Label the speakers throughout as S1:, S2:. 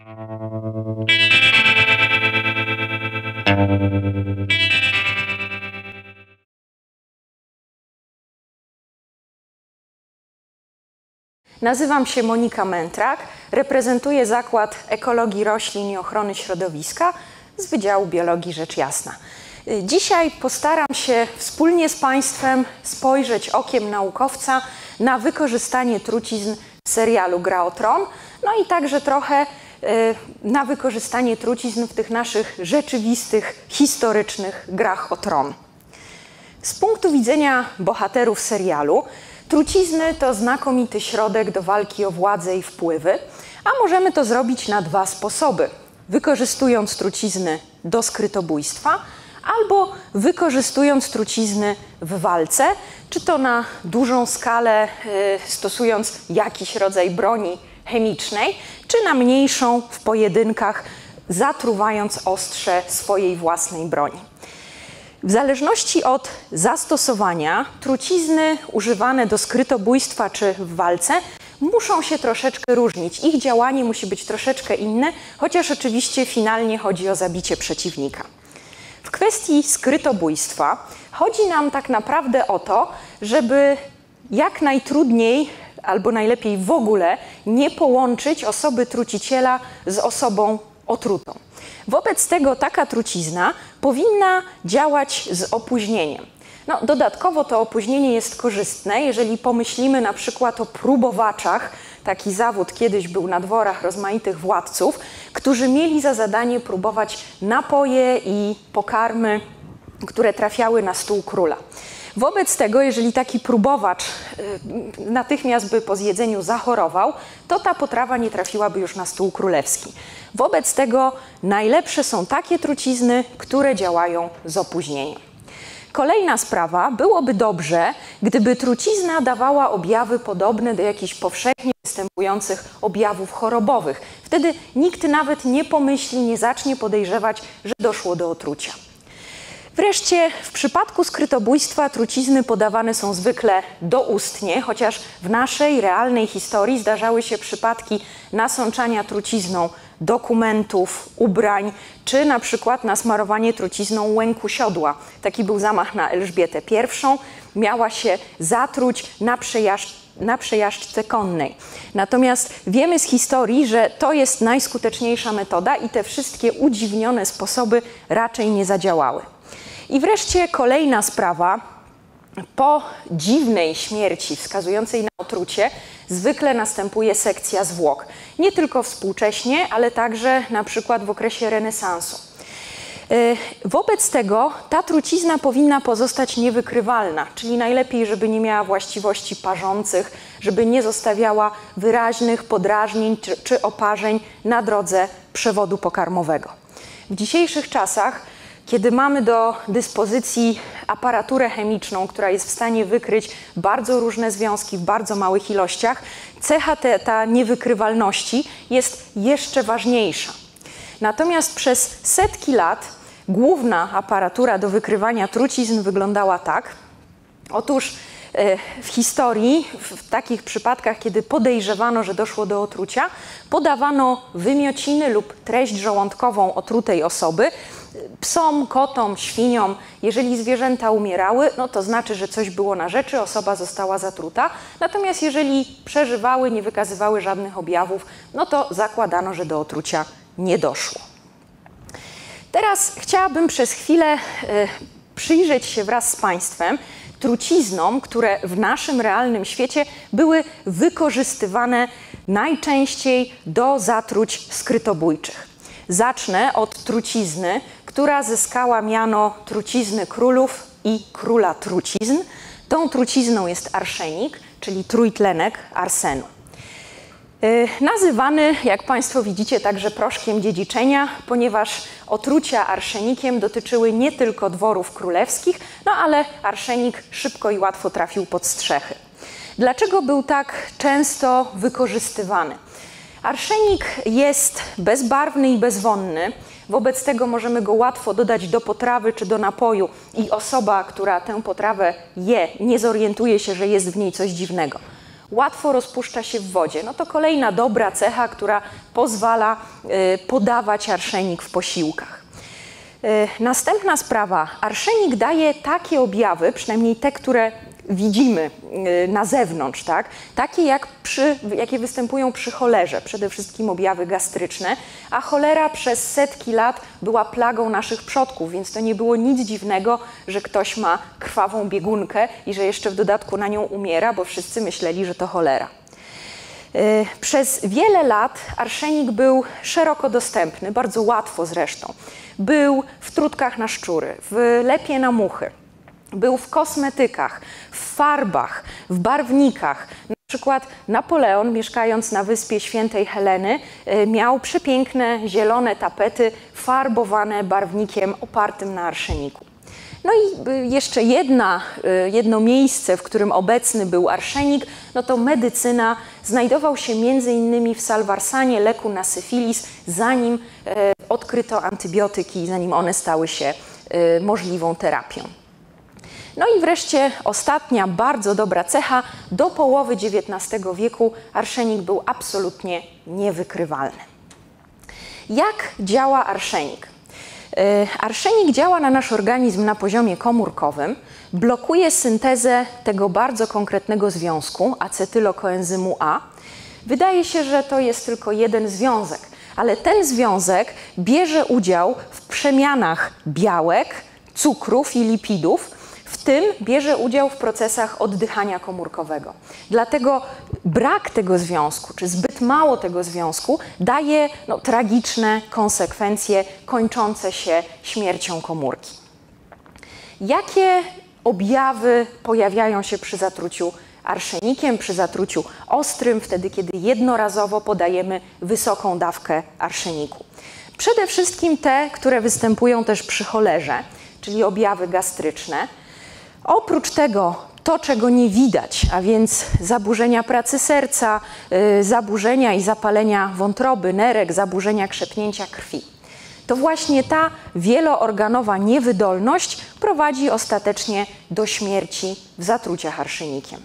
S1: Nazywam się Monika Mętrak, reprezentuję Zakład Ekologii Roślin i Ochrony Środowiska z Wydziału Biologii Rzecz Jasna. Dzisiaj postaram się wspólnie z Państwem spojrzeć okiem naukowca na wykorzystanie trucizn w serialu Gra o Tron, no i także trochę na wykorzystanie trucizn w tych naszych rzeczywistych, historycznych grach o Tron. Z punktu widzenia bohaterów serialu, trucizny to znakomity środek do walki o władzę i wpływy, a możemy to zrobić na dwa sposoby. Wykorzystując trucizny do skrytobójstwa albo wykorzystując trucizny w walce, czy to na dużą skalę stosując jakiś rodzaj broni chemicznej, czy na mniejszą w pojedynkach zatruwając ostrze swojej własnej broni. W zależności od zastosowania trucizny używane do skrytobójstwa czy w walce muszą się troszeczkę różnić. Ich działanie musi być troszeczkę inne, chociaż oczywiście finalnie chodzi o zabicie przeciwnika. W kwestii skrytobójstwa chodzi nam tak naprawdę o to, żeby jak najtrudniej albo najlepiej w ogóle nie połączyć osoby truciciela z osobą otrutą. Wobec tego taka trucizna powinna działać z opóźnieniem. No, dodatkowo to opóźnienie jest korzystne, jeżeli pomyślimy na przykład o próbowaczach. Taki zawód kiedyś był na dworach rozmaitych władców, którzy mieli za zadanie próbować napoje i pokarmy, które trafiały na stół króla. Wobec tego, jeżeli taki próbowacz natychmiast by po zjedzeniu zachorował, to ta potrawa nie trafiłaby już na stół królewski. Wobec tego najlepsze są takie trucizny, które działają z opóźnieniem. Kolejna sprawa, byłoby dobrze, gdyby trucizna dawała objawy podobne do jakichś powszechnie występujących objawów chorobowych. Wtedy nikt nawet nie pomyśli, nie zacznie podejrzewać, że doszło do otrucia. Wreszcie w przypadku skrytobójstwa trucizny podawane są zwykle doustnie, chociaż w naszej realnej historii zdarzały się przypadki nasączania trucizną dokumentów, ubrań, czy na przykład nasmarowanie trucizną łęku siodła. Taki był zamach na Elżbietę I. Miała się zatruć na przejażdżce konnej. Natomiast wiemy z historii, że to jest najskuteczniejsza metoda i te wszystkie udziwnione sposoby raczej nie zadziałały. I wreszcie kolejna sprawa. Po dziwnej śmierci wskazującej na otrucie zwykle następuje sekcja zwłok. Nie tylko współcześnie, ale także na przykład w okresie renesansu. Wobec tego ta trucizna powinna pozostać niewykrywalna, czyli najlepiej, żeby nie miała właściwości parzących, żeby nie zostawiała wyraźnych podrażnień czy oparzeń na drodze przewodu pokarmowego. W dzisiejszych czasach, kiedy mamy do dyspozycji aparaturę chemiczną, która jest w stanie wykryć bardzo różne związki w bardzo małych ilościach, cecha ta niewykrywalności jest jeszcze ważniejsza. Natomiast przez setki lat główna aparatura do wykrywania trucizn wyglądała tak. Otóż w historii, w takich przypadkach, kiedy podejrzewano, że doszło do otrucia, podawano wymiociny lub treść żołądkową otrutej osoby psom, kotom, świniom. Jeżeli zwierzęta umierały, no to znaczy, że coś było na rzeczy, osoba została zatruta. Natomiast jeżeli przeżywały, nie wykazywały żadnych objawów, no to zakładano, że do otrucia nie doszło. Teraz chciałabym przez chwilę przyjrzeć się wraz z Państwem truciznom, które w naszym realnym świecie były wykorzystywane najczęściej do zatruć skrytobójczych. Zacznę od trucizny, która zyskała miano trucizny królów i króla trucizn. Tą trucizną jest arszenik, czyli trójtlenek arsenu. Nazywany, jak Państwo widzicie, także proszkiem dziedziczenia, ponieważ otrucia arszenikiem dotyczyły nie tylko dworów królewskich, no ale arszenik szybko i łatwo trafił pod strzechy. Dlaczego był tak często wykorzystywany? Arszenik jest bezbarwny i bezwonny, wobec tego możemy go łatwo dodać do potrawy czy do napoju i osoba, która tę potrawę je, nie zorientuje się, że jest w niej coś dziwnego. Łatwo rozpuszcza się w wodzie. No to kolejna dobra cecha, która pozwala podawać arszenik w posiłkach. Następna sprawa. Arszenik daje takie objawy, przynajmniej te, które widzimy na zewnątrz, tak? Takie jakie występują przy cholerze, przede wszystkim objawy gastryczne, a cholera przez setki lat była plagą naszych przodków, więc to nie było nic dziwnego, że ktoś ma krwawą biegunkę i że jeszcze w dodatku na nią umiera, bo wszyscy myśleli, że to cholera. Przez wiele lat arszenik był szeroko dostępny, bardzo łatwo zresztą. Był w trudkach na szczury, w lepie na muchy. Był w kosmetykach, w farbach, w barwnikach. Na przykład Napoleon, mieszkając na wyspie Świętej Heleny, miał przepiękne zielone tapety farbowane barwnikiem opartym na arszeniku. No i jeszcze jedno miejsce, w którym obecny był arszenik, no to medycyna. Znajdował się między innymi w salwarsanie, leku na syfilis, zanim odkryto antybiotyki, zanim one stały się możliwą terapią. No i wreszcie ostatnia bardzo dobra cecha. Do połowy XIX wieku arszenik był absolutnie niewykrywalny. Jak działa arszenik? Arszenik działa na nasz organizm na poziomie komórkowym, blokuje syntezę tego bardzo konkretnego związku, acetylokoenzymu A. Wydaje się, że to jest tylko jeden związek, ale ten związek bierze udział w przemianach białek, cukrów i lipidów, w tym bierze udział w procesach oddychania komórkowego. Dlatego brak tego związku, czy zbyt mało tego związku daje tragiczne konsekwencje kończące się śmiercią komórki. Jakie objawy pojawiają się przy zatruciu arszenikiem, przy zatruciu ostrym, wtedy kiedy jednorazowo podajemy wysoką dawkę arszeniku? Przede wszystkim te, które występują też przy cholerze, czyli objawy gastryczne. Oprócz tego to, czego nie widać, a więc zaburzenia pracy serca, zaburzenia i zapalenia wątroby, nerek, zaburzenia krzepnięcia krwi. To właśnie ta wieloorganowa niewydolność prowadzi ostatecznie do śmierci w zatruciach arszenikiem.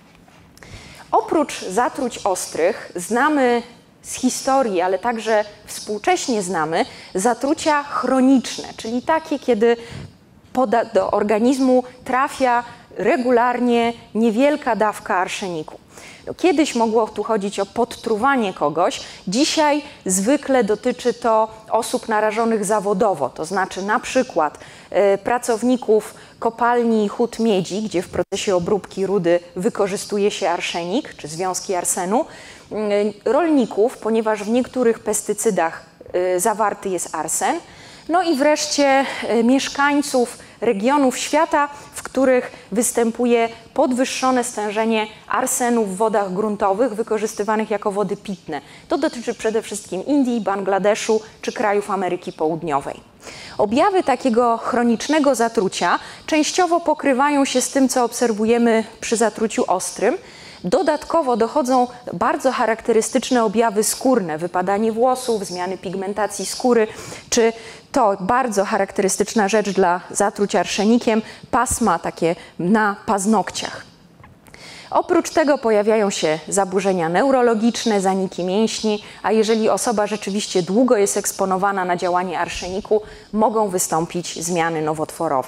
S1: Oprócz zatruć ostrych znamy z historii, ale także współcześnie znamy zatrucia chroniczne, czyli takie, kiedy do organizmu trafia regularnie niewielka dawka arszeniku. Kiedyś mogło tu chodzić o podtruwanie kogoś, dzisiaj zwykle dotyczy to osób narażonych zawodowo, to znaczy na przykład pracowników kopalni hut miedzi, gdzie w procesie obróbki rudy wykorzystuje się arszenik czy związki arsenu, rolników, ponieważ w niektórych pestycydach zawarty jest arsen, no i wreszcie mieszkańców regionów świata, w których występuje podwyższone stężenie arsenu w wodach gruntowych wykorzystywanych jako wody pitne. To dotyczy przede wszystkim Indii, Bangladeszu czy krajów Ameryki Południowej. Objawy takiego chronicznego zatrucia częściowo pokrywają się z tym, co obserwujemy przy zatruciu ostrym. Dodatkowo dochodzą bardzo charakterystyczne objawy skórne, wypadanie włosów, zmiany pigmentacji skóry, czy to bardzo charakterystyczna rzecz dla zatruć arszenikiem, pasma takie na paznokciach. Oprócz tego pojawiają się zaburzenia neurologiczne, zaniki mięśni, a jeżeli osoba rzeczywiście długo jest eksponowana na działanie arszeniku, mogą wystąpić zmiany nowotworowe.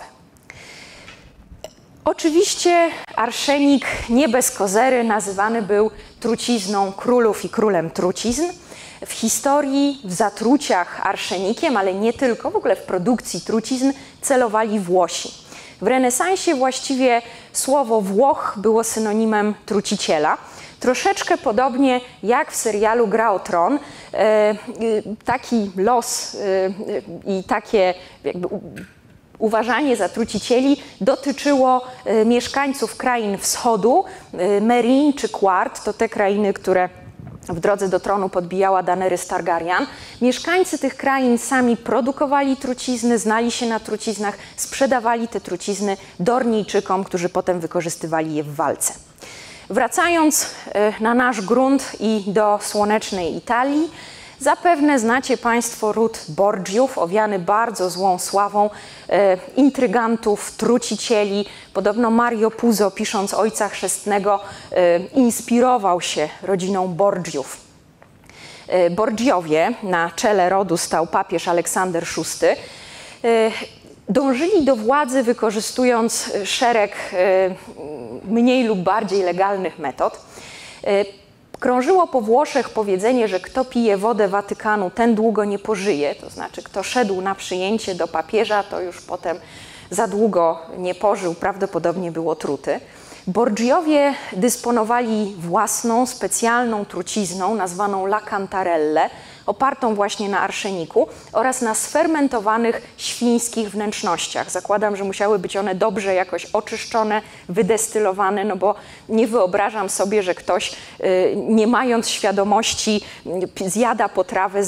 S1: Oczywiście arszenik nie bez kozery nazywany był trucizną królów i królem trucizn. W historii w zatruciach arszenikiem, ale nie tylko, w ogóle w produkcji trucizn celowali Włosi. W renesansie właściwie słowo Włoch było synonimem truciciela. Troszeczkę podobnie jak w serialu Gra o Tron, taki los i takie jakby uważanie za trucicieli dotyczyło mieszkańców krain wschodu, Meereen czy Quart, to te krainy, które w drodze do tronu podbijała Daenerys Targaryen. Mieszkańcy tych krain sami produkowali trucizny, znali się na truciznach, sprzedawali te trucizny Dornijczykom, którzy potem wykorzystywali je w walce. Wracając na nasz grunt i do słonecznej Italii, Zapewne znacie Państwo ród Borgiów, owiany bardzo złą sławą intrygantów, trucicieli. Podobno Mario Puzo, pisząc Ojca Chrzestnego, inspirował się rodziną Borgiów. Borgiowie, na czele rodu stał papież Aleksander VI, dążyli do władzy wykorzystując szereg mniej lub bardziej legalnych metod. Krążyło po Włoszech powiedzenie, że kto pije wodę Watykanu, ten długo nie pożyje, to znaczy kto szedł na przyjęcie do papieża, to już potem za długo nie pożył, prawdopodobnie był otruty. Borgiowie dysponowali własną, specjalną trucizną nazwaną la cantarelle, opartą właśnie na arszeniku oraz na sfermentowanych świńskich wnętrznościach. Zakładam, że musiały być one dobrze jakoś oczyszczone, wydestylowane, no bo nie wyobrażam sobie, że ktoś nie mając świadomości zjada potrawę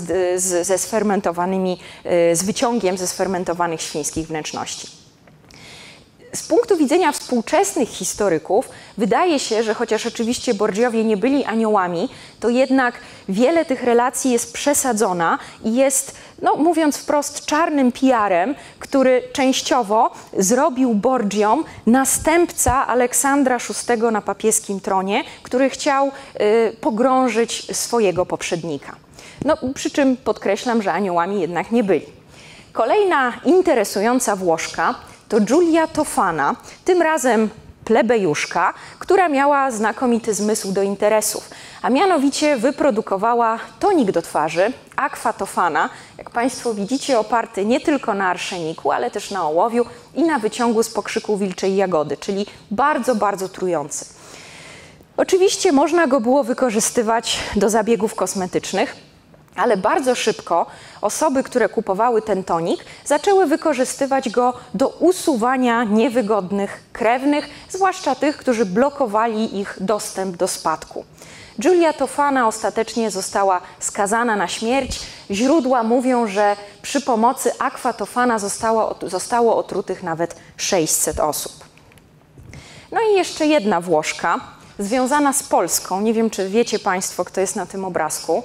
S1: z wyciągiem ze sfermentowanych świńskich wnętrzności. Z punktu widzenia współczesnych historyków wydaje się, że chociaż oczywiście Borgiowie nie byli aniołami, to jednak wiele tych relacji jest przesadzona i jest, no mówiąc wprost, czarnym PR-em, który częściowo zrobił Borgiom następca Aleksandra VI na papieskim tronie, który chciał pogrążyć swojego poprzednika. No, przy czym podkreślam, że aniołami jednak nie byli. Kolejna interesująca Włoszka to Giulia Tofana, tym razem plebejuszka, która miała znakomity zmysł do interesów, a mianowicie wyprodukowała tonik do twarzy, Aqua Tofana, jak Państwo widzicie, oparty nie tylko na arszeniku, ale też na ołowiu i na wyciągu z pokrzyku wilczej jagody, czyli bardzo, bardzo trujący. Oczywiście można go było wykorzystywać do zabiegów kosmetycznych, ale bardzo szybko osoby, które kupowały ten tonik, zaczęły wykorzystywać go do usuwania niewygodnych krewnych, zwłaszcza tych, którzy blokowali ich dostęp do spadku. Giulia Tofana ostatecznie została skazana na śmierć. Źródła mówią, że przy pomocy Aqua Tofana zostało otrutych nawet 600 osób. No i jeszcze jedna Włoszka, związana z Polską. Nie wiem, czy wiecie Państwo, kto jest na tym obrazku.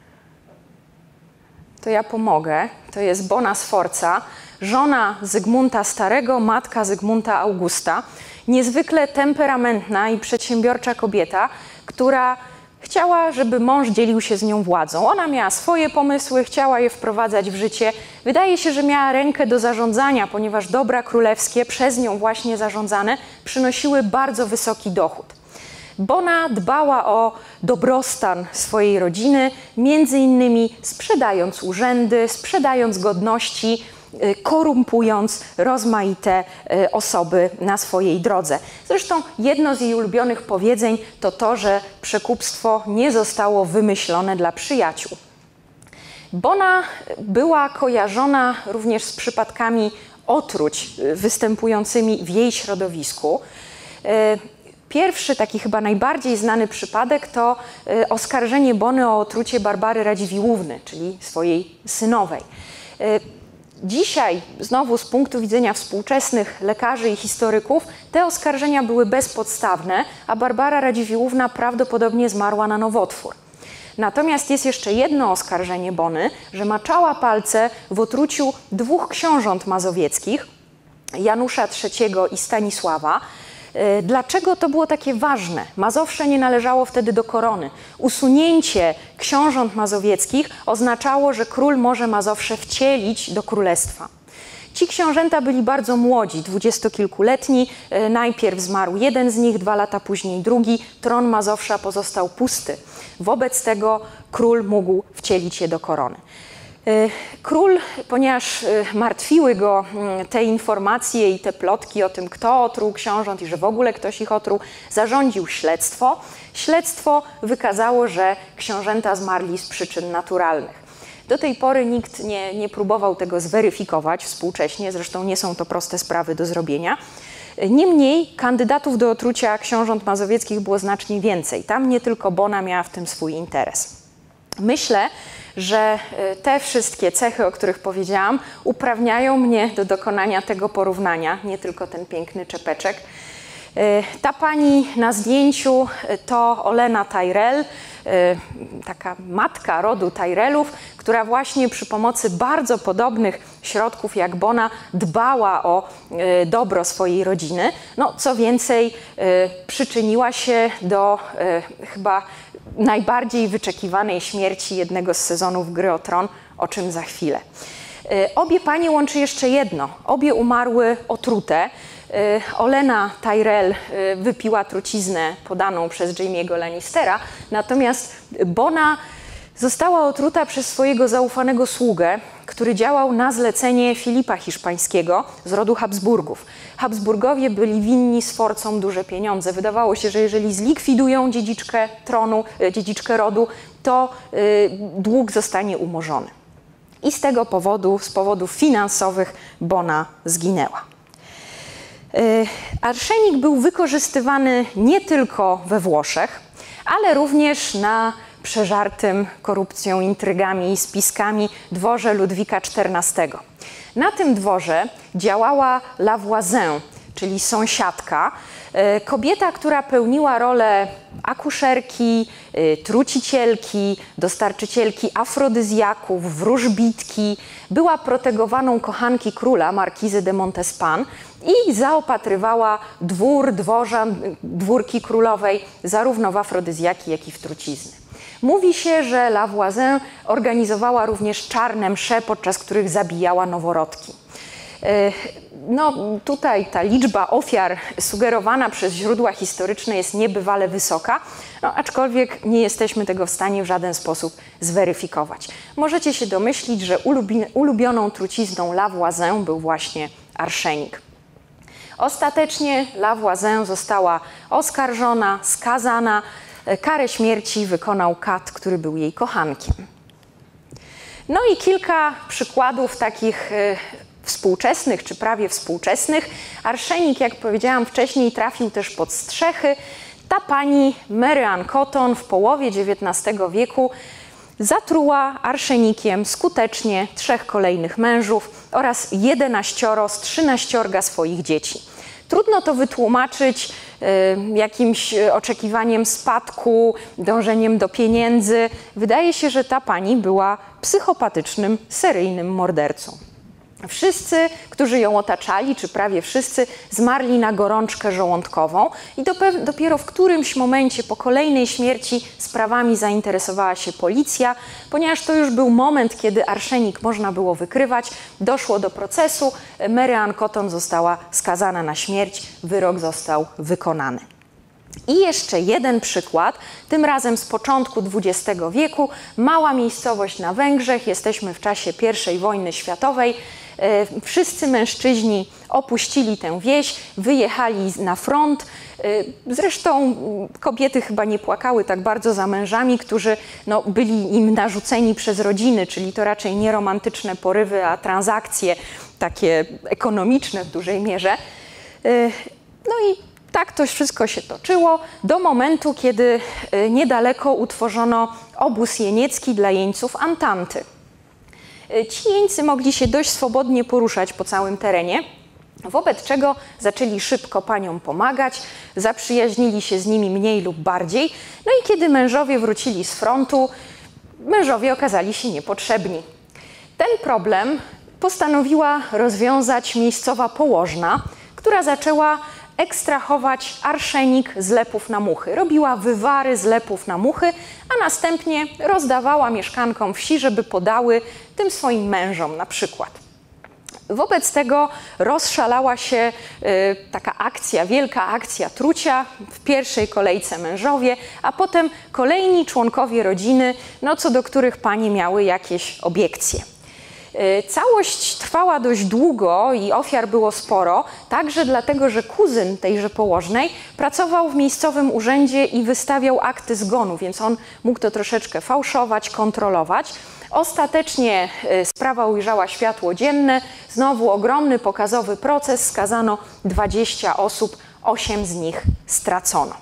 S1: To ja pomogę. To jest Bona Sforza, żona Zygmunta Starego, matka Zygmunta Augusta. Niezwykle temperamentna i przedsiębiorcza kobieta, która chciała, żeby mąż dzielił się z nią władzą. Ona miała swoje pomysły, chciała je wprowadzać w życie. Wydaje się, że miała rękę do zarządzania, ponieważ dobra królewskie, przez nią właśnie zarządzane, przynosiły bardzo wysoki dochód. Bona dbała o dobrostan swojej rodziny, między innymi sprzedając urzędy, sprzedając godności, korumpując rozmaite osoby na swojej drodze. Zresztą jedno z jej ulubionych powiedzeń to to, że przekupstwo nie zostało wymyślone dla przyjaciół. Bona była kojarzona również z przypadkami otruć występującymi w jej środowisku. Pierwszy, taki chyba najbardziej znany przypadek to oskarżenie Bony o otrucie Barbary Radziwiłłówny, czyli swojej synowej. Dzisiaj, znowu z punktu widzenia współczesnych lekarzy i historyków, te oskarżenia były bezpodstawne, a Barbara Radziwiłłówna prawdopodobnie zmarła na nowotwór. Natomiast jest jeszcze jedno oskarżenie Bony, że maczała palce w otruciu dwóch książąt mazowieckich, Janusza III i Stanisława. Dlaczego to było takie ważne? Mazowsze nie należało wtedy do korony. Usunięcie książąt mazowieckich oznaczało, że król może Mazowsze wcielić do królestwa. Ci książęta byli bardzo młodzi, dwudziestokilkuletni. Najpierw zmarł jeden z nich, 2 lata później drugi. Tron Mazowsza pozostał pusty. Wobec tego król mógł wcielić je do korony. Król, ponieważ martwiły go te informacje i te plotki o tym, kto otruł książąt i że w ogóle ktoś ich otruł, zarządził śledztwo. Śledztwo wykazało, że książęta zmarli z przyczyn naturalnych. Do tej pory nikt nie próbował tego zweryfikować współcześnie, zresztą nie są to proste sprawy do zrobienia. Niemniej kandydatów do otrucia książąt mazowieckich było znacznie więcej. Tam nie tylko Bona miała w tym swój interes. Myślę, że te wszystkie cechy, o których powiedziałam, uprawniają mnie do dokonania tego porównania, nie tylko ten piękny czepeczek. Ta pani na zdjęciu to Olena Tyrell, taka matka rodu Tyrellów, która właśnie przy pomocy bardzo podobnych środków jak Bona dbała o dobro swojej rodziny. No, co więcej, przyczyniła się do chyba najbardziej wyczekiwanej śmierci jednego z sezonów Gry o Tron, o czym za chwilę. Obie panie łączy jeszcze jedno. Obie umarły otrute. Olena Tyrell wypiła truciznę podaną przez Jaime'ego Lannistera, natomiast Bona została otruta przez swojego zaufanego sługę, który działał na zlecenie Filipa Hiszpańskiego z rodu Habsburgów. Habsburgowie byli winni Sforcom duże pieniądze. Wydawało się, że jeżeli zlikwidują dziedziczkę tronu, dziedziczkę rodu, to dług zostanie umorzony. I z tego powodu, z powodów finansowych, Bona zginęła. Arszenik był wykorzystywany nie tylko we Włoszech, ale również na przeżartym korupcją, intrygami i spiskami dworze Ludwika XIV. Na tym dworze działała Lavoisin, czyli sąsiadka, kobieta, która pełniła rolę akuszerki, trucicielki, dostarczycielki afrodyzjaków, wróżbitki, była protegowaną kochanki króla, markizy de Montespan, i zaopatrywała dworzan, dwórki królowej zarówno w afrodyzjaki, jak i w trucizny. Mówi się, że Lavoisin organizowała również czarne msze, podczas których zabijała noworodki. No, tutaj ta liczba ofiar sugerowana przez źródła historyczne jest niebywale wysoka, no, aczkolwiek nie jesteśmy tego w stanie w żaden sposób zweryfikować. Możecie się domyślić, że ulubioną trucizną Lavoisin był właśnie arszenik. Ostatecznie Lavoisin została oskarżona, skazana. Karę śmierci wykonał kat, który był jej kochankiem. No i kilka przykładów takich współczesnych, czy prawie współczesnych. Arszenik, jak powiedziałam wcześniej, trafił też pod strzechy. Ta pani Mary Ann Cotton w połowie XIX wieku zatruła arszenikiem skutecznie 3 kolejnych mężów oraz 11 z 13 swoich dzieci. Trudno to wytłumaczyć jakimś oczekiwaniem spadku, dążeniem do pieniędzy. Wydaje się, że ta pani była psychopatycznym, seryjnym mordercą. Wszyscy, którzy ją otaczali, czy prawie wszyscy, zmarli na gorączkę żołądkową i dopiero w którymś momencie po kolejnej śmierci sprawami zainteresowała się policja, ponieważ to już był moment, kiedy arszenik można było wykrywać. Doszło do procesu, Mary Ann Cotton została skazana na śmierć, wyrok został wykonany. I jeszcze jeden przykład, tym razem z początku XX wieku, mała miejscowość na Węgrzech, jesteśmy w czasie I wojny światowej. Wszyscy mężczyźni opuścili tę wieś, wyjechali na front. Zresztą kobiety chyba nie płakały tak bardzo za mężami, którzy byli im narzuceni przez rodziny, czyli to raczej nie romantyczne porywy, a transakcje takie ekonomiczne w dużej mierze. No i tak to wszystko się toczyło do momentu, kiedy niedaleko utworzono obóz jeniecki dla jeńców Antanty. Ci jeńcy mogli się dość swobodnie poruszać po całym terenie, wobec czego zaczęli szybko paniom pomagać, zaprzyjaźnili się z nimi mniej lub bardziej, no i kiedy mężowie wrócili z frontu, mężowie okazali się niepotrzebni. Ten problem postanowiła rozwiązać miejscowa położna, która zaczęła ekstrahować arszenik z lepów na muchy. Robiła wywary z lepów na muchy, a następnie rozdawała mieszkankom wsi, żeby podały tym swoim mężom na przykład. Wobec tego rozszalała się taka akcja, wielka akcja trucia, w pierwszej kolejce mężowie, a potem kolejni członkowie rodziny, co do których panie miały jakieś obiekcje. Całość trwała dość długo i ofiar było sporo, także dlatego, że kuzyn tejże położnej pracował w miejscowym urzędzie i wystawiał akty zgonu, więc on mógł to troszeczkę fałszować, kontrolować. Ostatecznie sprawa ujrzała światło dzienne, znowu ogromny pokazowy proces, skazano 20 osób, 8 z nich stracono.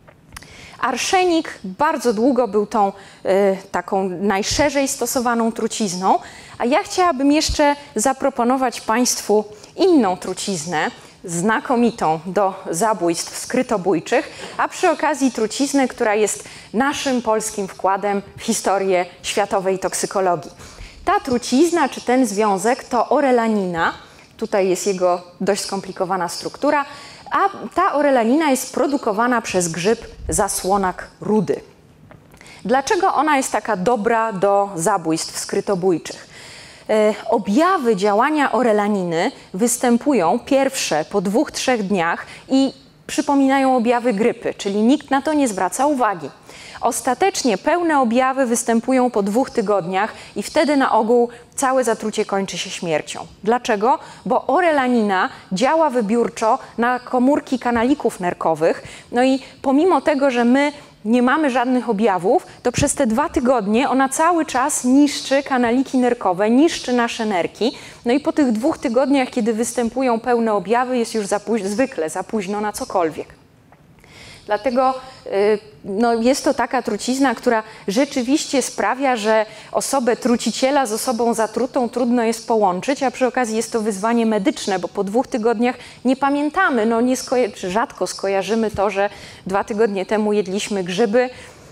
S1: Arszenik bardzo długo był tą taką najszerzej stosowaną trucizną, a ja chciałabym jeszcze zaproponować Państwu inną truciznę, znakomitą do zabójstw skrytobójczych, a przy okazji truciznę, która jest naszym polskim wkładem w historię światowej toksykologii. Ta trucizna, czy ten związek, to orelanina. Tutaj jest jego dość skomplikowana struktura, a ta orelanina jest produkowana przez grzyb zasłonak rudy. Dlaczego ona jest taka dobra do zabójstw skrytobójczych? Objawy działania orelaniny występują pierwsze po 2–3 dniach i przypominają objawy grypy, czyli nikt na to nie zwraca uwagi. Ostatecznie pełne objawy występują po 2 tygodniach i wtedy na ogół całe zatrucie kończy się śmiercią. Dlaczego? Bo orelanina działa wybiórczo na komórki kanalików nerkowych, no i pomimo tego, że my nie mamy żadnych objawów, to przez te 2 tygodnie ona cały czas niszczy kanaliki nerkowe, niszczy nasze nerki. No i po tych 2 tygodniach, kiedy występują pełne objawy, jest już zwykle za późno na cokolwiek. Dlatego jest to taka trucizna, która rzeczywiście sprawia, że osobę truciciela z osobą zatrutą trudno jest połączyć, a przy okazji jest to wyzwanie medyczne, bo po 2 tygodniach nie pamiętamy, czy rzadko skojarzymy to, że 2 tygodnie temu jedliśmy grzyby,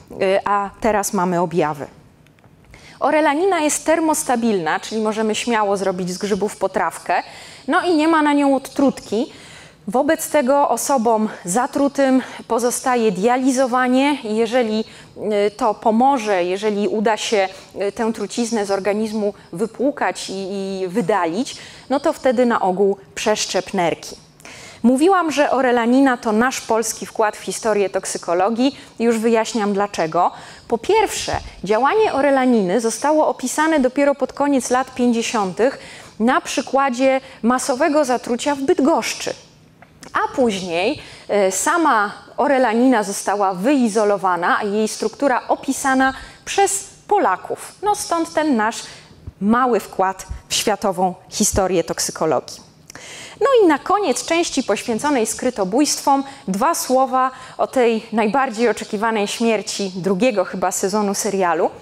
S1: a teraz mamy objawy. Orelanina jest termostabilna, czyli możemy śmiało zrobić z grzybów potrawkę, no i nie ma na nią odtrutki. Wobec tego osobom zatrutym pozostaje dializowanie i jeżeli to pomoże, jeżeli uda się tę truciznę z organizmu wypłukać i wydalić, no to wtedy na ogół przeszczep nerki. Mówiłam, że orelanina to nasz polski wkład w historię toksykologii i już wyjaśniam dlaczego. Po pierwsze, działanie orelaniny zostało opisane dopiero pod koniec lat 50. na przykładzie masowego zatrucia w Bydgoszczy. A później sama orelanina została wyizolowana, a jej struktura opisana przez Polaków. No stąd ten nasz mały wkład w światową historię toksykologii. No i na koniec części poświęconej skrytobójstwom 2 słowa o tej najbardziej oczekiwanej śmierci drugiego chyba sezonu serialu.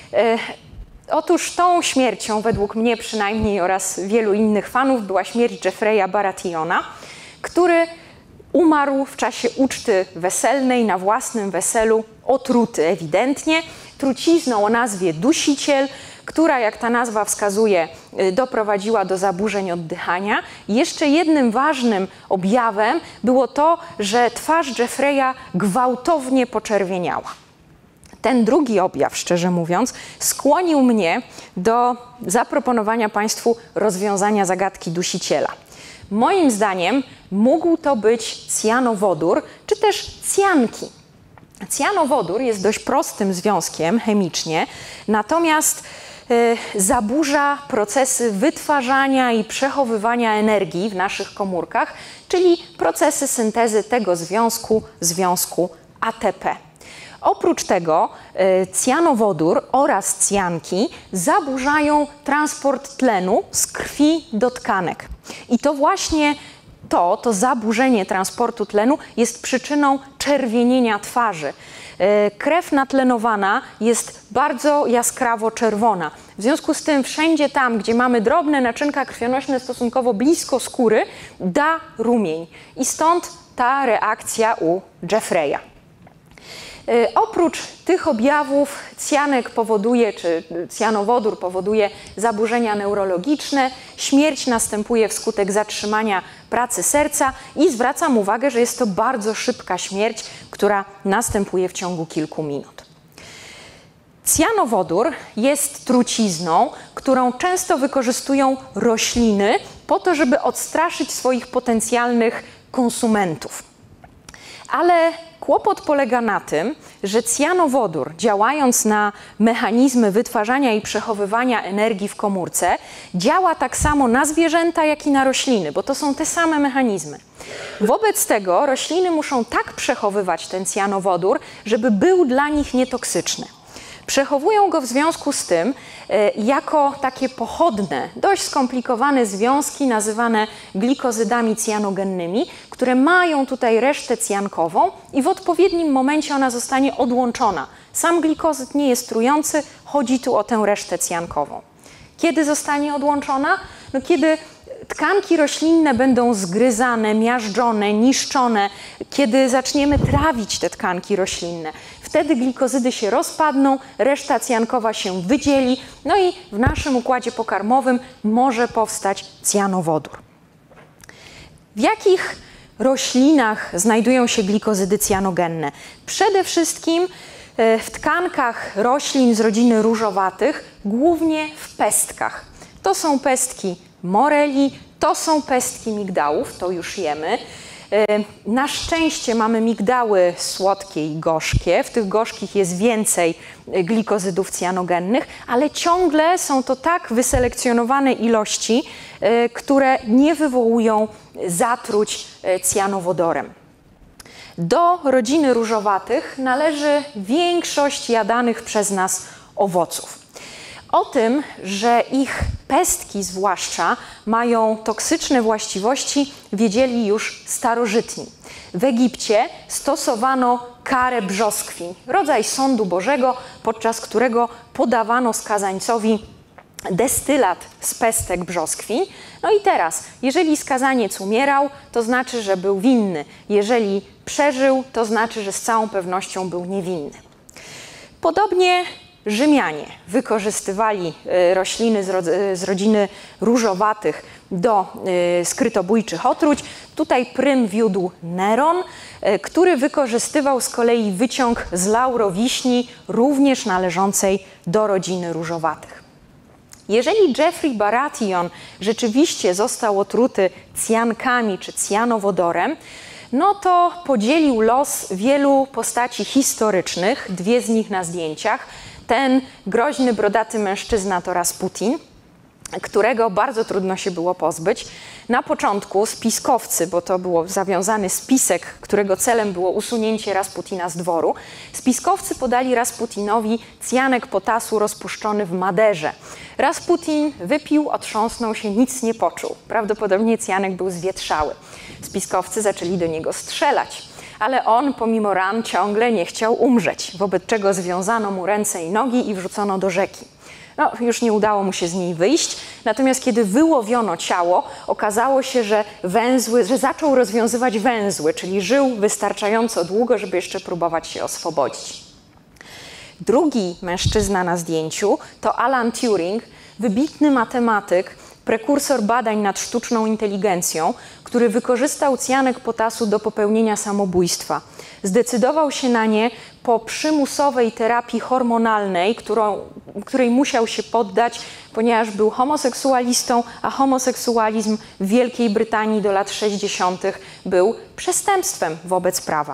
S1: Otóż tą śmiercią, według mnie przynajmniej oraz wielu innych fanów, była śmierć Jeffreya Barationa, który umarł w czasie uczty weselnej, na własnym weselu, otruty ewidentnie, trucizną o nazwie dusiciel, która, jak ta nazwa wskazuje, doprowadziła do zaburzeń oddychania. Jeszcze jednym ważnym objawem było to, że twarz Jeffreya gwałtownie poczerwieniała. Ten drugi objaw, szczerze mówiąc, skłonił mnie do zaproponowania Państwu rozwiązania zagadki dusiciela. Moim zdaniem mógł to być cjanowodór, czy też cjanki. Cjanowodór jest dość prostym związkiem chemicznie, natomiast zaburza procesy wytwarzania i przechowywania energii w naszych komórkach, czyli procesy syntezy tego związku ATP. Oprócz tego cjanowodór oraz cjanki zaburzają transport tlenu z krwi do tkanek. I to właśnie to zaburzenie transportu tlenu jest przyczyną czerwienienia twarzy. Krew natlenowana jest bardzo jaskrawo czerwona. W związku z tym wszędzie tam, gdzie mamy drobne naczynka krwionośne stosunkowo blisko skóry, da rumień. I stąd ta reakcja u Jeffreya. Oprócz tych objawów cjanek powoduje, czy cjanowodór powoduje zaburzenia neurologiczne, śmierć następuje wskutek zatrzymania pracy serca i zwracam uwagę, że jest to bardzo szybka śmierć, która następuje w ciągu kilku minut. Cjanowodór jest trucizną, którą często wykorzystują rośliny po to, żeby odstraszyć swoich potencjalnych konsumentów. Ale kłopot polega na tym, że cjanowodór, działając na mechanizmy wytwarzania i przechowywania energii w komórce, działa tak samo na zwierzęta, jak i na rośliny, bo to są te same mechanizmy. Wobec tego rośliny muszą tak przechowywać ten cjanowodór, żeby był dla nich nietoksyczny. Przechowują go w związku z tym jako takie pochodne, dość skomplikowane związki nazywane glikozydami cyanogennymi, które mają tutaj resztę cjankową i w odpowiednim momencie ona zostanie odłączona. Sam glikozyd nie jest trujący, chodzi tu o tę resztę cjankową. Kiedy zostanie odłączona? No, kiedy Tkanki roślinne będą zgryzane, miażdżone, niszczone, kiedy zaczniemy trawić te tkanki roślinne. Wtedy glikozydy się rozpadną, reszta cjankowa się wydzieli, no i w naszym układzie pokarmowym może powstać cjanowodór. W jakich roślinach znajdują się glikozydy cjanogenne? Przede wszystkim w tkankach roślin z rodziny różowatych, głównie w pestkach. To są pestki moreli, to są pestki migdałów, to już jemy. Na szczęście mamy migdały słodkie i gorzkie. W tych gorzkich jest więcej glikozydów cyanogennych, ale ciągle są to tak wyselekcjonowane ilości, które nie wywołują zatruć cjanowodorem. Do rodziny różowatych należy większość jadanych przez nas owoców. O tym, że ich pestki zwłaszcza mają toksyczne właściwości, wiedzieli już starożytni. W Egipcie stosowano karę brzoskwiń, rodzaj sądu Bożego, podczas którego podawano skazańcowi destylat z pestek brzoskwiń. No i teraz, jeżeli skazaniec umierał, to znaczy, że był winny. Jeżeli przeżył, to znaczy, że z całą pewnością był niewinny. Podobnie Rzymianie wykorzystywali rośliny z rodziny różowatych do skrytobójczych otruć. Tutaj prym wiódł Neron, który wykorzystywał z kolei wyciąg z laurowiśni, również należącej do rodziny różowatych. Jeżeli Geoffrey Baratheon rzeczywiście został otruty cjankami czy cjanowodorem, no to podzielił los wielu postaci historycznych, dwie z nich na zdjęciach. Ten groźny, brodaty mężczyzna to Rasputin, którego bardzo trudno się było pozbyć. Na początku spiskowcy, bo to był zawiązany spisek, którego celem było usunięcie Rasputina z dworu, spiskowcy podali Rasputinowi cjanek potasu rozpuszczony w maderze. Rasputin wypił, otrząsnął się, nic nie poczuł. Prawdopodobnie cjanek był zwietrzały. Spiskowcy zaczęli do niego strzelać, ale on pomimo ran ciągle nie chciał umrzeć, wobec czego związano mu ręce i nogi i wrzucono do rzeki. No, już nie udało mu się z niej wyjść, natomiast kiedy wyłowiono ciało, okazało się, że zaczął rozwiązywać węzły, czyli żył wystarczająco długo, żeby jeszcze próbować się oswobodzić. Drugi mężczyzna na zdjęciu to Alan Turing, wybitny matematyk, prekursor badań nad sztuczną inteligencją, który wykorzystał cjanek potasu do popełnienia samobójstwa. Zdecydował się na nie po przymusowej terapii hormonalnej, której musiał się poddać, ponieważ był homoseksualistą, a homoseksualizm w Wielkiej Brytanii do lat 60. był przestępstwem wobec prawa.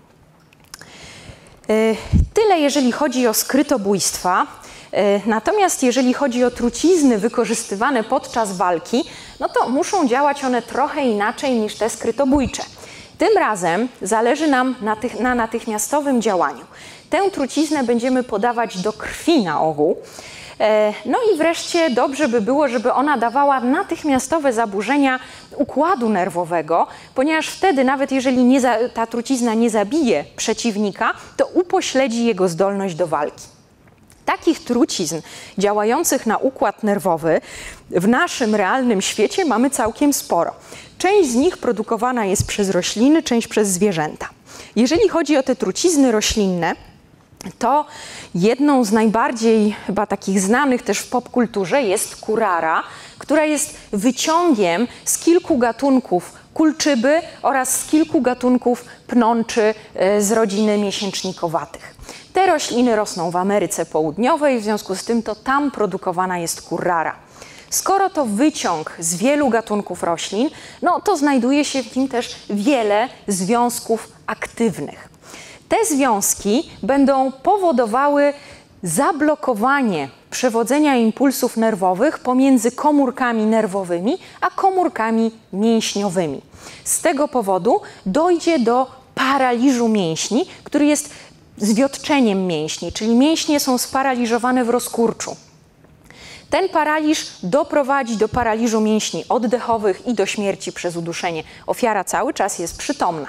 S1: Tyle jeżeli chodzi o skrytobójstwa. Natomiast jeżeli chodzi o trucizny wykorzystywane podczas walki, no to muszą działać one trochę inaczej niż te skrytobójcze. Tym razem zależy nam na natychmiastowym działaniu. Tę truciznę będziemy podawać do krwi na ogół. No i wreszcie dobrze by było, żeby ona dawała natychmiastowe zaburzenia układu nerwowego, ponieważ wtedy nawet jeżeli ta trucizna nie zabije przeciwnika, to upośledzi jego zdolność do walki. Takich trucizn działających na układ nerwowy w naszym realnym świecie mamy całkiem sporo. Część z nich produkowana jest przez rośliny, część przez zwierzęta. Jeżeli chodzi o te trucizny roślinne, to jedną z najbardziej chyba takich znanych też w popkulturze jest kurara, która jest wyciągiem z kilku gatunków kulczyby oraz z kilku gatunków pnączy z rodziny miesięcznikowatych. Te rośliny rosną w Ameryce Południowej, w związku z tym to tam produkowana jest kurara. Skoro to wyciąg z wielu gatunków roślin, no to znajduje się w nim też wiele związków aktywnych. Te związki będą powodowały zablokowanie przewodzenia impulsów nerwowych pomiędzy komórkami nerwowymi a komórkami mięśniowymi. Z tego powodu dojdzie do paraliżu mięśni, który jest zwiotczeniem mięśni, czyli mięśnie są sparaliżowane w rozkurczu. Ten paraliż doprowadzi do paraliżu mięśni oddechowych i do śmierci przez uduszenie. Ofiara cały czas jest przytomna.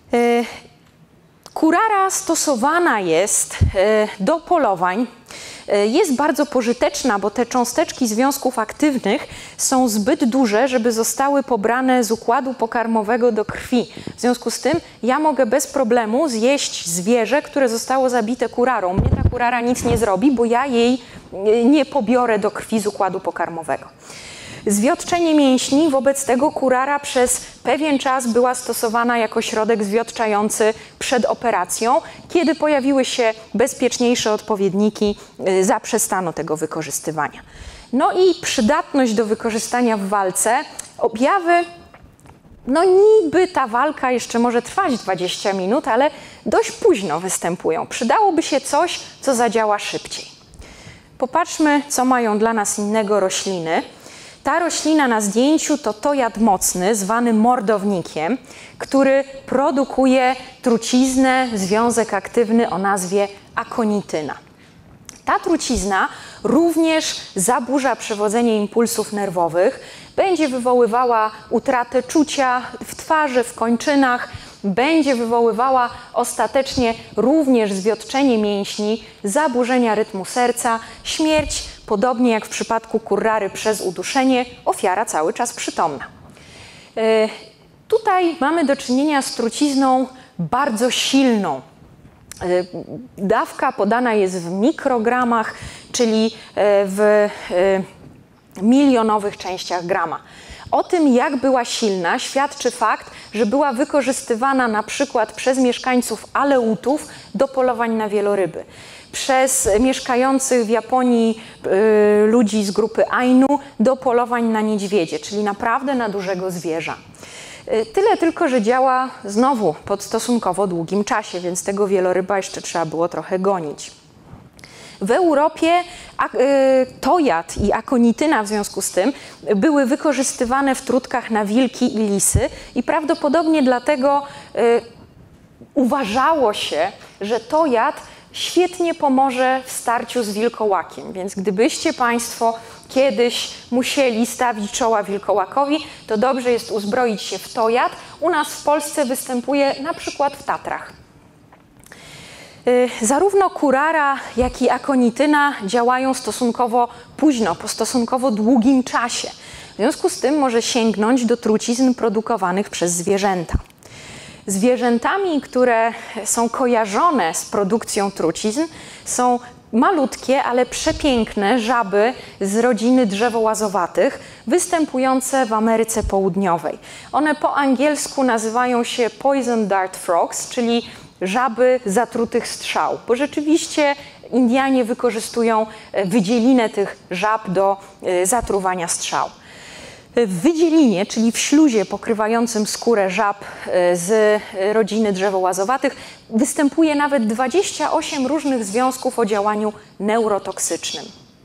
S1: Kurara stosowana jest do polowań. jest bardzo pożyteczna, bo te cząsteczki związków aktywnych są zbyt duże, żeby zostały pobrane z układu pokarmowego do krwi. W związku z tym ja mogę bez problemu zjeść zwierzę, które zostało zabite kurarą. Mnie ta kurara nic nie zrobi, bo ja jej nie pobiorę do krwi z układu pokarmowego. Zwiotczenie mięśni, wobec tego kurara przez pewien czas była stosowana jako środek zwiotczający przed operacją. Kiedy pojawiły się bezpieczniejsze odpowiedniki, zaprzestano tego wykorzystywania. No i przydatność do wykorzystania w walce. Objawy, no niby ta walka jeszcze może trwać 20 minut, ale dość późno występują. Przydałoby się coś, co zadziała szybciej. Popatrzmy, co mają dla nas innego rośliny. Ta roślina na zdjęciu to tojad mocny, zwany mordownikiem, który produkuje truciznę, związek aktywny o nazwie akonityna. Ta trucizna również zaburza przewodzenie impulsów nerwowych, będzie wywoływała utratę czucia w twarzy, w kończynach, będzie wywoływała ostatecznie również zwiotczenie mięśni, zaburzenia rytmu serca, śmierć, podobnie jak w przypadku kurrary przez uduszenie, ofiara cały czas przytomna. Tutaj mamy do czynienia z trucizną bardzo silną. Dawka podana jest w mikrogramach, czyli w milionowych częściach grama. O tym, jak była silna, świadczy fakt, że była wykorzystywana na przykład przez mieszkańców Aleutów do polowań na wieloryby, przez mieszkających w Japonii ludzi z grupy Ainu do polowań na niedźwiedzie, czyli naprawdę na dużego zwierza. Tyle tylko, że działa znowu pod stosunkowo długim czasie, więc tego wieloryba jeszcze trzeba było trochę gonić. W Europie tojad i akonityna w związku z tym były wykorzystywane w trutkach na wilki i lisy i prawdopodobnie dlatego uważało się, że tojad świetnie pomoże w starciu z wilkołakiem. Więc gdybyście Państwo kiedyś musieli stawić czoła wilkołakowi, to dobrze jest uzbroić się w tojad. U nas w Polsce występuje na przykład w Tatrach. Zarówno kurara, jak i akonityna działają stosunkowo późno, po stosunkowo długim czasie. W związku z tym może sięgnąć do trucizn produkowanych przez zwierzęta. Zwierzętami, które są kojarzone z produkcją trucizn, są malutkie, ale przepiękne żaby z rodziny drzewołazowatych, występujące w Ameryce Południowej. One po angielsku nazywają się poison dart frogs, czyli żaby zatrutych strzał, bo rzeczywiście Indianie wykorzystują wydzielinę tych żab do zatruwania strzał. W wydzielinie, czyli w śluzie pokrywającym skórę żab z rodziny drzewołazowatych, występuje nawet 28 różnych związków o działaniu neurotoksycznym.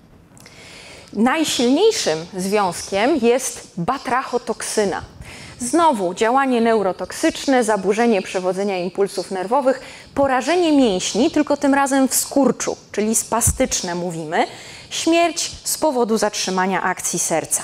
S1: Najsilniejszym związkiem jest batrachotoksyna. Znowu działanie neurotoksyczne, zaburzenie przewodzenia impulsów nerwowych, porażenie mięśni, tylko tym razem w skurczu, czyli spastyczne mówimy, śmierć z powodu zatrzymania akcji serca.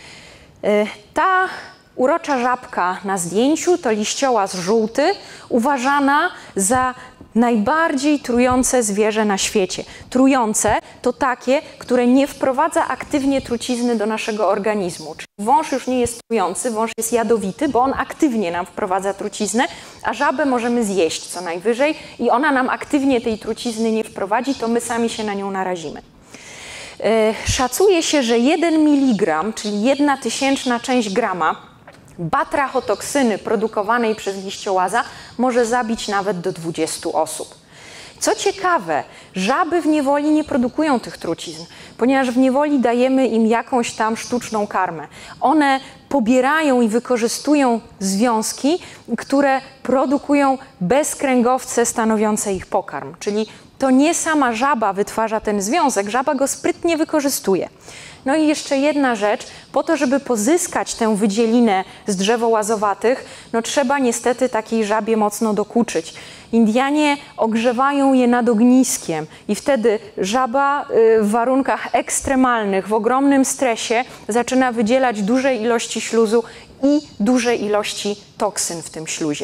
S1: Ta urocza żabka na zdjęciu to liściołaz żółty, uważana za najbardziej trujące zwierzę na świecie. Trujące to takie, które nie wprowadza aktywnie trucizny do naszego organizmu. Czyli wąż już nie jest trujący, wąż jest jadowity, bo on aktywnie nam wprowadza truciznę, a żabę możemy zjeść co najwyżej i ona nam aktywnie tej trucizny nie wprowadzi, to my sami się na nią narazimy. Szacuje się, że 1 mg, czyli 1/1000 część grama batrachotoksyny produkowanej przez liściołaza może zabić nawet do 20 osób. Co ciekawe, żaby w niewoli nie produkują tych trucizn, ponieważ w niewoli dajemy im jakąś tam sztuczną karmę. One pobierają i wykorzystują związki, które produkują bezkręgowce stanowiące ich pokarm, czyli to nie sama żaba wytwarza ten związek, żaba go sprytnie wykorzystuje. No i jeszcze jedna rzecz, po to, żeby pozyskać tę wydzielinę z drzewołazowatych, no trzeba niestety takiej żabie mocno dokuczyć. Indianie ogrzewają je nad ogniskiem i wtedy żaba w warunkach ekstremalnych, w ogromnym stresie zaczyna wydzielać duże ilości śluzu i duże ilości toksyn w tym śluzie.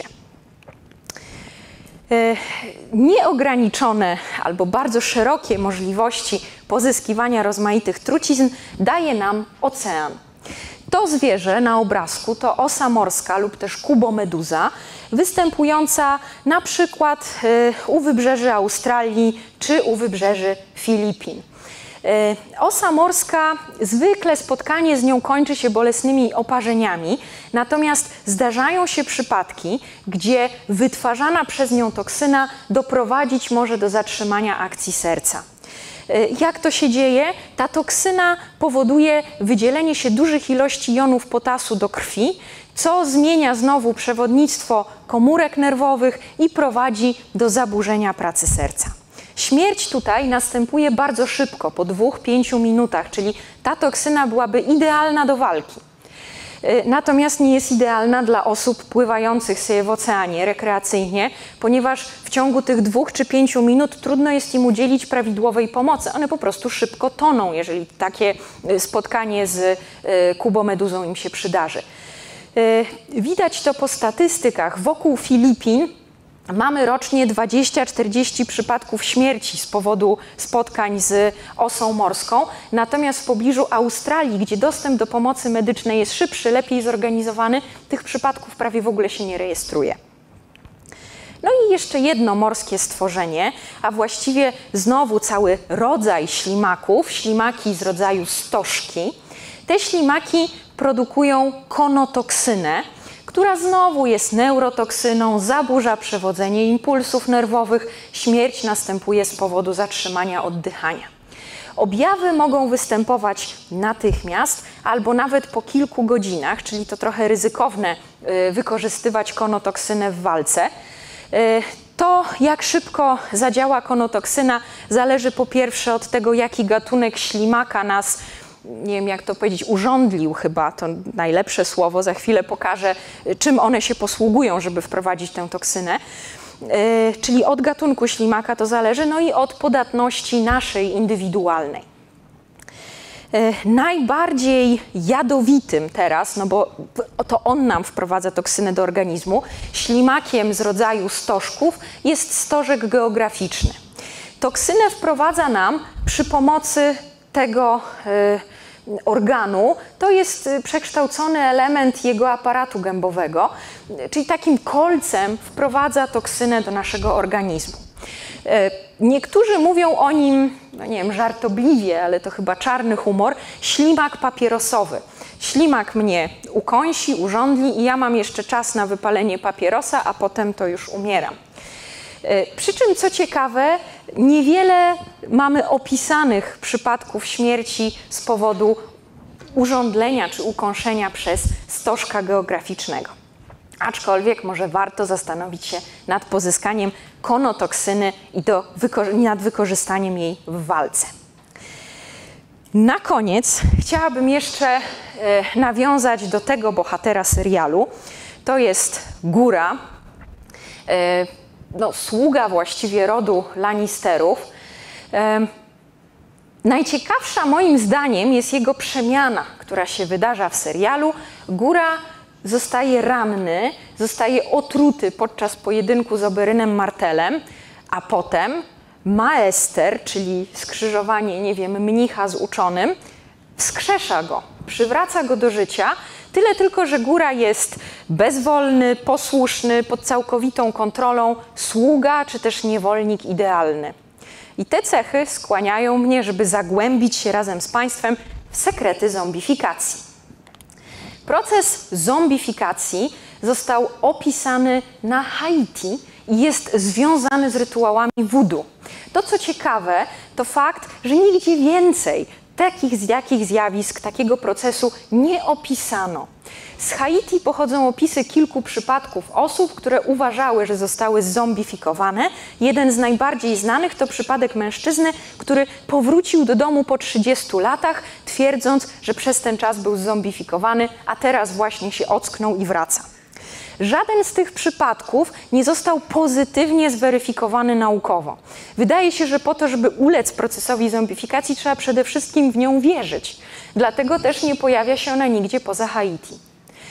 S1: Nieograniczone albo bardzo szerokie możliwości pozyskiwania rozmaitych trucizn daje nam ocean. To zwierzę na obrazku to osa morska lub też kubomeduza, występująca na przykład u wybrzeży Australii czy u wybrzeży Filipin. Osa morska, zwykle spotkanie z nią kończy się bolesnymi oparzeniami, natomiast zdarzają się przypadki, gdzie wytwarzana przez nią toksyna doprowadzić może do zatrzymania akcji serca. Jak to się dzieje? Ta toksyna powoduje wydzielenie się dużych ilości jonów potasu do krwi, co zmienia znowu przewodnictwo komórek nerwowych i prowadzi do zaburzenia pracy serca. Śmierć tutaj następuje bardzo szybko, po 2–5 minutach, czyli ta toksyna byłaby idealna do walki. Natomiast nie jest idealna dla osób pływających sobie w oceanie rekreacyjnie, ponieważ w ciągu tych 2 czy 5 minut trudno jest im udzielić prawidłowej pomocy. One po prostu szybko toną, jeżeli takie spotkanie z kubomeduzą im się przydarzy. Widać to po statystykach. Wokół Filipin mamy rocznie 20–40 przypadków śmierci z powodu spotkań z osą morską, natomiast w pobliżu Australii, gdzie dostęp do pomocy medycznej jest szybszy, lepiej zorganizowany, tych przypadków prawie w ogóle się nie rejestruje. No i jeszcze jedno morskie stworzenie, a właściwie znowu cały rodzaj ślimaków, ślimaki z rodzaju stożki. Te ślimaki produkują konotoksynę, która znowu jest neurotoksyną, zaburza przewodzenie impulsów nerwowych, śmierć następuje z powodu zatrzymania oddychania. Objawy mogą występować natychmiast albo nawet po kilku godzinach, czyli to trochę ryzykowne wykorzystywać konotoksynę w walce. To, jak szybko zadziała konotoksyna, zależy po pierwsze od tego, jaki gatunek ślimaka nas, nie wiem jak to powiedzieć, urządlił chyba, to najlepsze słowo, za chwilę pokażę, czym one się posługują, żeby wprowadzić tę toksynę. Czyli od gatunku ślimaka to zależy, no i od podatności naszej indywidualnej. Najbardziej jadowitym teraz, no bo to on nam wprowadza toksynę do organizmu, ślimakiem z rodzaju stożków jest stożek geograficzny. Toksynę wprowadza nam przy pomocy tego organu, to jest przekształcony element jego aparatu gębowego, czyli takim kolcem wprowadza toksynę do naszego organizmu. Niektórzy mówią o nim, no nie wiem, żartobliwie, ale to chyba czarny humor, ślimak papierosowy. Ślimak mnie ukąsi, urządli i ja mam jeszcze czas na wypalenie papierosa, a potem to już umieram. Przy czym, co ciekawe, niewiele mamy opisanych przypadków śmierci z powodu urządlenia czy ukąszenia przez stożka geograficznego. Aczkolwiek może warto zastanowić się nad pozyskaniem konotoksyny i nad wykorzystaniem jej w walce. Na koniec chciałabym jeszcze nawiązać do tego bohatera serialu. To jest Góra, sługa właściwie rodu Lannisterów. Najciekawsza moim zdaniem jest jego przemiana, która się wydarza w serialu. Góra zostaje ranny, zostaje otruty podczas pojedynku z Oberynem Martellem, a potem Maester, czyli skrzyżowanie, nie wiem, mnicha z uczonym, wskrzesza go, przywraca go do życia. Tyle tylko, że Góra jest bezwolny, posłuszny, pod całkowitą kontrolą, sługa czy też niewolnik idealny. I te cechy skłaniają mnie, żeby zagłębić się razem z Państwem w sekrety zombifikacji. Proces zombifikacji został opisany na Haiti i jest związany z rytuałami voodoo. To, co ciekawe, to fakt, że nigdzie więcej takich zjawisk, takiego procesu nie opisano. Z Haiti pochodzą opisy kilku przypadków osób, które uważały, że zostały zombifikowane. Jeden z najbardziej znanych to przypadek mężczyzny, który powrócił do domu po 30 latach, twierdząc, że przez ten czas był zombifikowany, a teraz właśnie się ocknął i wraca. Żaden z tych przypadków nie został pozytywnie zweryfikowany naukowo. Wydaje się, że po to, żeby ulec procesowi zombifikacji, trzeba przede wszystkim w nią wierzyć. Dlatego też nie pojawia się ona nigdzie poza Haiti.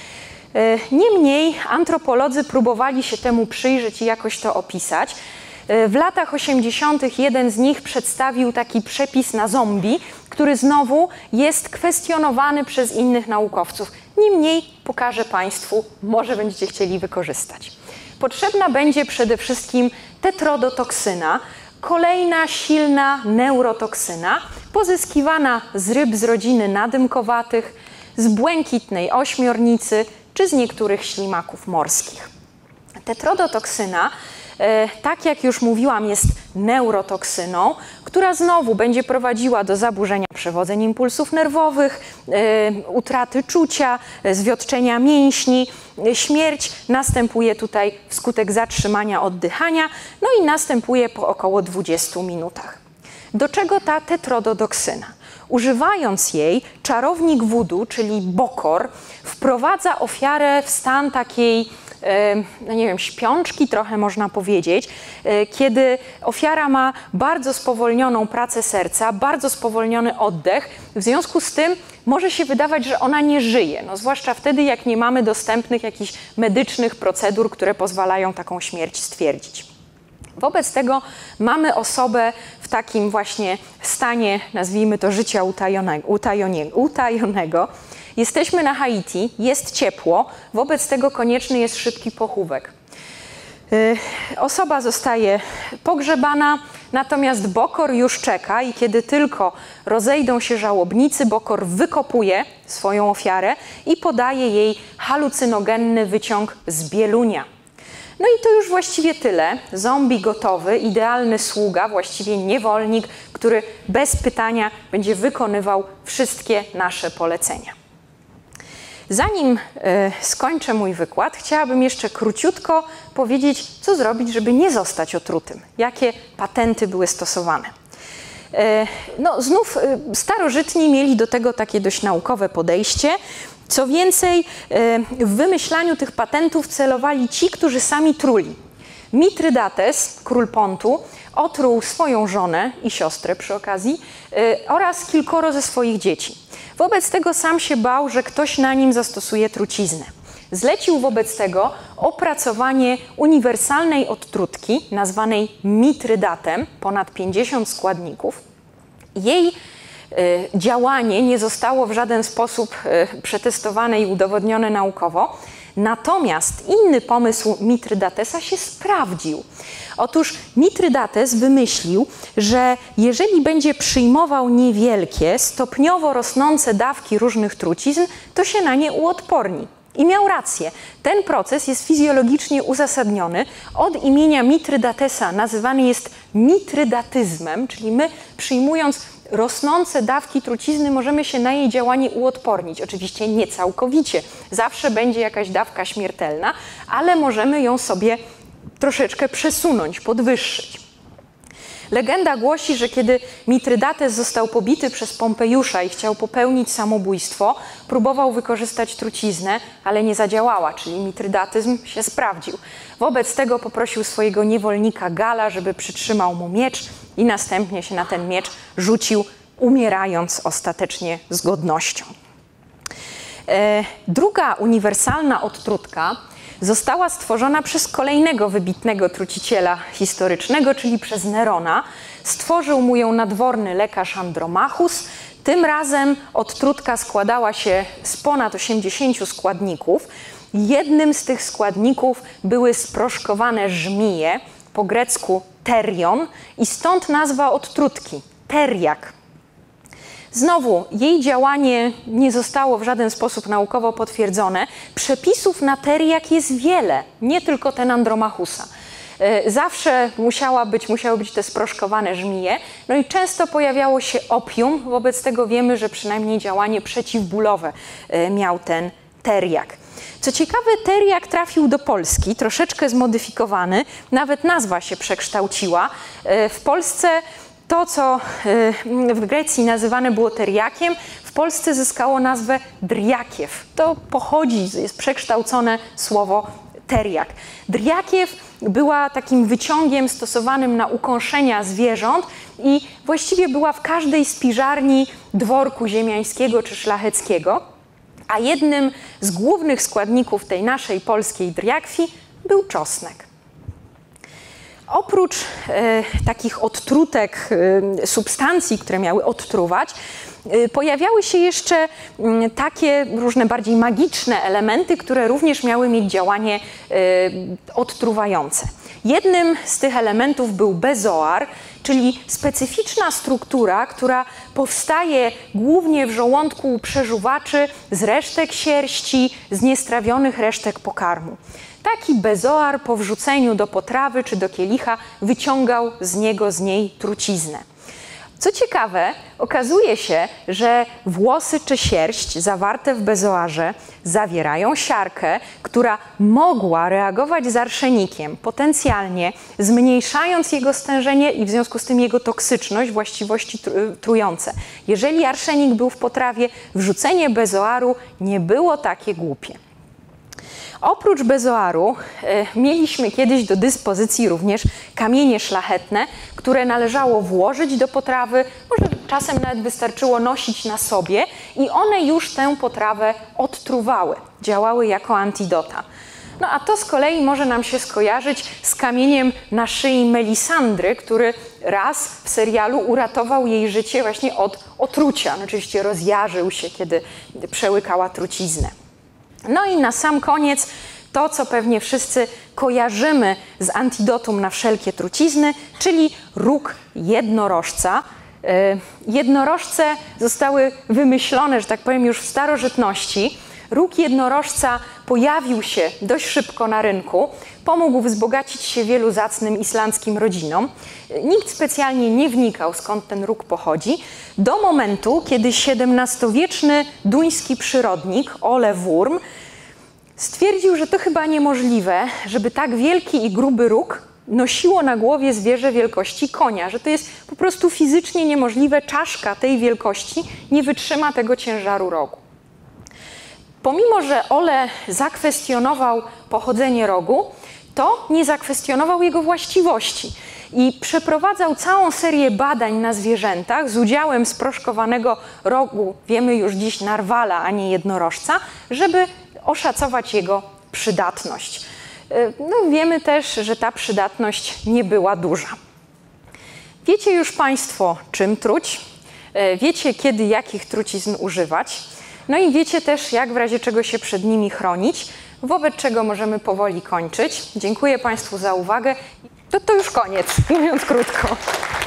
S1: Niemniej antropolodzy próbowali się temu przyjrzeć i jakoś to opisać. W latach 80. jeden z nich przedstawił taki przepis na zombie, który znowu jest kwestionowany przez innych naukowców. Niemniej pokażę Państwu, może będziecie chcieli wykorzystać. Potrzebna będzie przede wszystkim tetrodotoksyna, kolejna silna neurotoksyna, pozyskiwana z ryb z rodziny nadymkowatych, z błękitnej ośmiornicy czy z niektórych ślimaków morskich. Tetrodotoksyna, tak jak już mówiłam, jest neurotoksyną, która znowu będzie prowadziła do zaburzenia przewodzeń impulsów nerwowych, utraty czucia, zwiotczenia mięśni. Śmierć następuje tutaj wskutek zatrzymania oddychania, no i następuje po około 20 minutach. Do czego ta tetrodotoksyna? Używając jej, czarownik voodoo, czyli bokor, wprowadza ofiarę w stan takiej, no nie wiem, śpiączki trochę można powiedzieć, kiedy ofiara ma bardzo spowolnioną pracę serca, bardzo spowolniony oddech. W związku z tym może się wydawać, że ona nie żyje, no zwłaszcza wtedy, jak nie mamy dostępnych jakichś medycznych procedur, które pozwalają taką śmierć stwierdzić. Wobec tego mamy osobę w takim właśnie stanie, nazwijmy to, życia utajonego. Jesteśmy na Haiti, jest ciepło, wobec tego konieczny jest szybki pochówek. Osoba zostaje pogrzebana, natomiast bokor już czeka i kiedy tylko rozejdą się żałobnicy, bokor wykopuje swoją ofiarę i podaje jej halucynogenny wyciąg z bielunia. No i to już właściwie tyle. Zombie gotowy, idealny sługa, właściwie niewolnik, który bez pytania będzie wykonywał wszystkie nasze polecenia. Zanim skończę mój wykład, chciałabym jeszcze króciutko powiedzieć, co zrobić, żeby nie zostać otrutym. Jakie patenty były stosowane. No, znów starożytni mieli do tego takie dość naukowe podejście. Co więcej, w wymyślaniu tych patentów celowali ci, którzy sami truli. Mitrydates, król Pontu, otruł swoją żonę i siostrę przy okazji oraz kilkoro ze swoich dzieci. Wobec tego sam się bał, że ktoś na nim zastosuje truciznę. Zlecił wobec tego opracowanie uniwersalnej odtrutki nazwanej mitrydatem, ponad 50 składników. Jej działanie nie zostało w żaden sposób przetestowane i udowodnione naukowo, natomiast inny pomysł Mitrydatesa się sprawdził. Otóż Mitrydates wymyślił, że jeżeli będzie przyjmował niewielkie, stopniowo rosnące dawki różnych trucizn, to się na nie uodporni. I miał rację. Ten proces jest fizjologicznie uzasadniony. Od imienia Mitrydatesa nazywany jest mitrydatyzmem, czyli my, przyjmując rosnące dawki trucizny, możemy się na jej działanie uodpornić. Oczywiście nie całkowicie. Zawsze będzie jakaś dawka śmiertelna, ale możemy ją sobie troszeczkę przesunąć, podwyższyć. Legenda głosi, że kiedy Mitrydates został pobity przez Pompejusza i chciał popełnić samobójstwo, próbował wykorzystać truciznę, ale nie zadziałała, czyli mitrydatyzm się sprawdził. Wobec tego poprosił swojego niewolnika Gala, żeby przytrzymał mu miecz i następnie się na ten miecz rzucił, umierając ostatecznie z godnością. Druga uniwersalna odtrutka została stworzona przez kolejnego wybitnego truciciela historycznego, czyli przez Nerona. Stworzył mu ją nadworny lekarz Andromachus. Tym razem odtrutka składała się z ponad 80 składników. Jednym z tych składników były sproszkowane żmije, po grecku terion, i stąd nazwa odtrutki – teriak. Znowu, jej działanie nie zostało w żaden sposób naukowo potwierdzone. Przepisów na teriak jest wiele, nie tylko ten Andromachusa. Zawsze musiały być te sproszkowane żmije, no i często pojawiało się opium, wobec tego wiemy, że przynajmniej działanie przeciwbólowe miał ten teriak. Co ciekawe, teriak trafił do Polski, troszeczkę zmodyfikowany, nawet nazwa się przekształciła. W Polsce to, co w Grecji nazywane było teriakiem, w Polsce zyskało nazwę driakiew. To pochodzi, jest przekształcone słowo teriak. Driakiew była takim wyciągiem stosowanym na ukąszenia zwierząt i właściwie była w każdej spiżarni dworku ziemiańskiego czy szlacheckiego, a jednym z głównych składników tej naszej polskiej driakwi był czosnek. Oprócz takich odtrutek, substancji, które miały odtruwać, pojawiały się jeszcze takie różne bardziej magiczne elementy, które również miały mieć działanie odtruwające. Jednym z tych elementów był bezoar, czyli specyficzna struktura, która powstaje głównie w żołądku u przeżuwaczy z resztek sierści, z niestrawionych resztek pokarmu. Taki bezoar po wrzuceniu do potrawy czy do kielicha wyciągał z niej truciznę. Co ciekawe, okazuje się, że włosy czy sierść zawarte w bezoarze zawierają siarkę, która mogła reagować z arszenikiem, potencjalnie zmniejszając jego stężenie i w związku z tym jego toksyczność, właściwości trujące. Jeżeli arszenik był w potrawie, wrzucenie bezoaru nie było takie głupie. Oprócz bezoaru mieliśmy kiedyś do dyspozycji również kamienie szlachetne, które należało włożyć do potrawy, może czasem nawet wystarczyło nosić na sobie i one już tę potrawę odtruwały, działały jako antidota. No a to z kolei może nam się skojarzyć z kamieniem na szyi Melisandry, który raz w serialu uratował jej życie właśnie od otrucia. No, oczywiście rozjarzył się, kiedy przełykała truciznę. No i na sam koniec to, co pewnie wszyscy kojarzymy z antidotum na wszelkie trucizny, czyli róg jednorożca. Jednorożce zostały wymyślone, że tak powiem, już w starożytności. Róg jednorożca pojawił się dość szybko na rynku, pomógł wzbogacić się wielu zacnym islandzkim rodzinom. Nikt specjalnie nie wnikał, skąd ten róg pochodzi, do momentu, kiedy XVII-wieczny duński przyrodnik Ole Wurm stwierdził, że to chyba niemożliwe, żeby tak wielki i gruby róg nosiło na głowie zwierzę wielkości konia, że to jest po prostu fizycznie niemożliwe, czaszka tej wielkości nie wytrzyma tego ciężaru rogu. Pomimo że Ole zakwestionował pochodzenie rogu, to nie zakwestionował jego właściwości i przeprowadzał całą serię badań na zwierzętach z udziałem sproszkowanego rogu, wiemy już dziś narwala, a nie jednorożca, żeby oszacować jego przydatność. No, wiemy też, że ta przydatność nie była duża. Wiecie już Państwo, czym truć, wiecie, kiedy jakich trucizn używać, no i wiecie też, jak w razie czego się przed nimi chronić, wobec czego możemy powoli kończyć. Dziękuję Państwu za uwagę. To już koniec, mówiąc krótko.